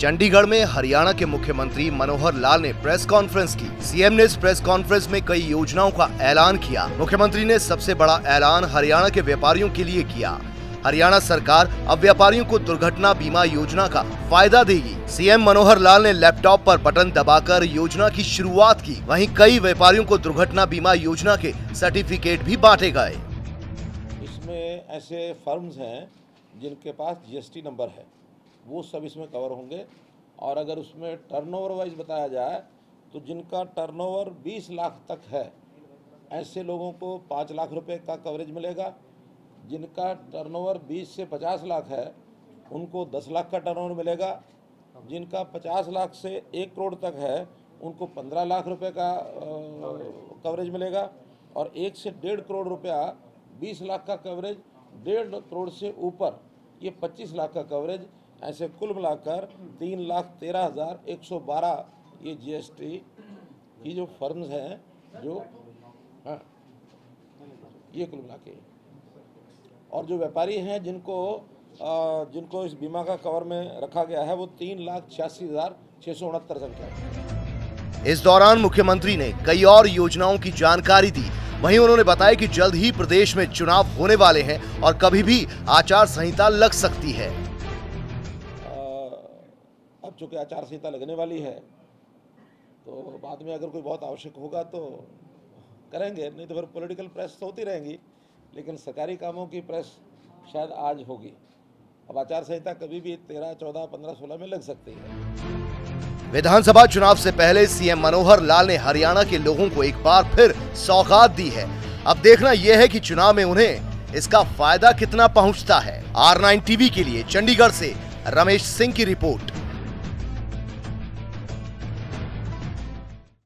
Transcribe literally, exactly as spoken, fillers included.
चंडीगढ़ में हरियाणा के मुख्यमंत्री मनोहर लाल ने प्रेस कॉन्फ्रेंस की। सीएम ने इस प्रेस कॉन्फ्रेंस में कई योजनाओं का ऐलान किया। मुख्यमंत्री ने सबसे बड़ा ऐलान हरियाणा के व्यापारियों के लिए किया। हरियाणा सरकार अब व्यापारियों को दुर्घटना बीमा योजना का फायदा देगी। सीएम मनोहर लाल ने लैपटॉप पर बटन दबाकर योजना की शुरुआत की। वहीं कई व्यापारियों को दुर्घटना बीमा योजना के सर्टिफिकेट भी बांटे गए। इसमें ऐसे फर्म्स हैं जिनके पास जीएसटी नंबर है, वो सब इसमें कवर होंगे। और अगर उसमें टर्नओवर वाइज बताया जाए तो जिनका टर्नओवर बीस लाख तक है, ऐसे लोगों को पाँच लाख रुपए का कवरेज मिलेगा। जिनका टर्नओवर बीस से पचास लाख है उनको दस लाख का टर्नओवर मिलेगा। जिनका पचास लाख से एक करोड़ तक है उनको पंद्रह लाख रुपए का कवरेज मिलेगा। और एक से डेढ़ करोड़ रुपया बीस लाख का कवरेज, डेढ़ करोड़ से ऊपर ये पच्चीस लाख का कवरेज। ऐसे कुल मिलाकर तीन लाख तेरह हज़ार एक सौ बारह ये जीएसटी की जो फर्म्स हैं, जो हाँ ये कुल मिला के, और जो व्यापारी हैं जिनको आ, जिनको इस बीमा का कवर में रखा गया है वो तीन लाख छियासी हज़ार छः सौ उनहत्तर संख्या। इस दौरान मुख्यमंत्री ने कई और योजनाओं की जानकारी दी। वहीं उन्होंने बताया कि जल्द ही प्रदेश में चुनाव होने वाले हैं और कभी भी आचार संहिता लग सकती है। अब चूंकि आचार संहिता लगने वाली है तो बाद में अगर कोई बहुत आवश्यक होगा तो करेंगे, नहीं तो फिर पॉलिटिकल प्रेस तो होती रहेंगी, लेकिन सरकारी कामों की प्रेस शायद आज होगी। अब आचार संहिता कभी भी तेरह चौदह पंद्रह सोलह में लग सकती है। विधानसभा चुनाव से पहले सीएम मनोहर लाल ने हरियाणा के लोगों को एक बार फिर सौगात दी है। अब देखना यह है कि चुनाव में उन्हें इसका फायदा कितना पहुंचता है। आर नाइन टीवी के लिए चंडीगढ़ से रमेश सिंह की रिपोर्ट।